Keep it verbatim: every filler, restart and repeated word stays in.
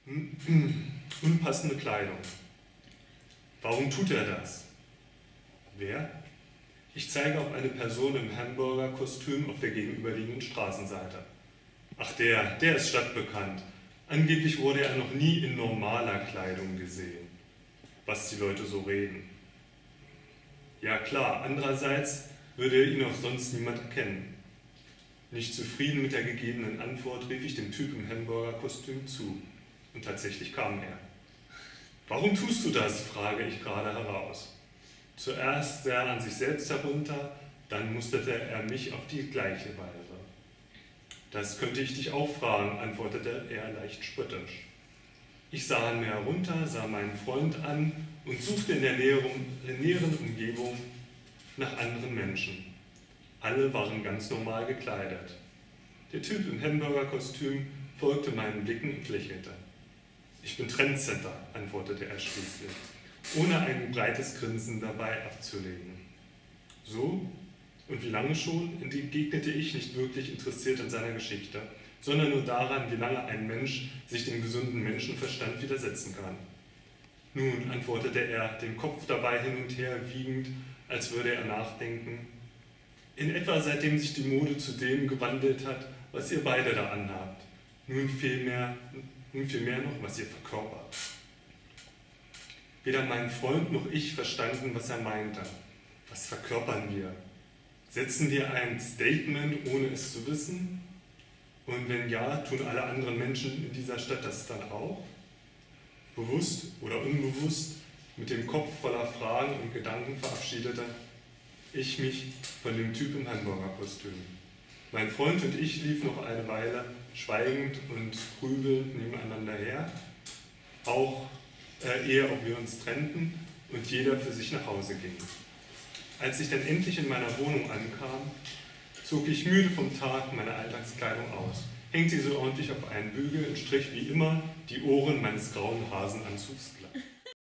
Unpassende Kleidung. Warum tut er das? Wer? Ich zeige auf eine Person im Hamburger-Kostüm auf der gegenüberliegenden Straßenseite. Ach der, der ist stadtbekannt. Angeblich wurde er noch nie in normaler Kleidung gesehen. Was die Leute so reden. Ja klar, andererseits würde ihn auch sonst niemand erkennen. Nicht zufrieden mit der gegebenen Antwort rief ich dem Typ im Hamburger-Kostüm zu. Und tatsächlich kam er. Warum tust du das? Frage ich gerade heraus. Zuerst sah er an sich selbst herunter, dann musterte er mich auf die gleiche Weise. Das könnte ich dich auch fragen, antwortete er leicht spöttisch. Ich sah an mir herunter, sah meinen Freund an und suchte in der näheren Umgebung nach anderen Menschen. Alle waren ganz normal gekleidet. Der Typ im Hamburger-Kostüm folgte meinen Blicken und lächelte. Ich bin Trendsetter, antwortete er schließlich, ohne ein breites Grinsen dabei abzulegen. So? Und wie lange schon? Entgegnete ich, nicht wirklich interessiert an seiner Geschichte, sondern nur daran, wie lange ein Mensch sich dem gesunden Menschenverstand widersetzen kann. Nun, antwortete er, den Kopf dabei hin und her wiegend, als würde er nachdenken, in etwa seitdem sich die Mode zu dem gewandelt hat, was ihr beide da anhabt. Nun vielmehr, nun vielmehr noch, was ihr verkörpert. Weder mein Freund noch ich verstanden, was er meinte. Was verkörpern wir? Setzen wir ein Statement, ohne es zu wissen? Und wenn ja, tun alle anderen Menschen in dieser Stadt das dann auch? Bewusst oder unbewusst, mit dem Kopf voller Fragen und Gedanken verabschiedete ich mich von dem Typ im Hamburger-Kostüm. Mein Freund und ich liefen noch eine Weile schweigend und grübelnd nebeneinander her, auch äh, ehe auch wir uns trennten und jeder für sich nach Hause ging. Als ich dann endlich in meiner Wohnung ankam, zog ich müde vom Tag meine Alltagskleidung aus, hängte sie so ordentlich auf einen Bügel und strich wie immer die Ohren meines grauen Hasenanzugs glatt.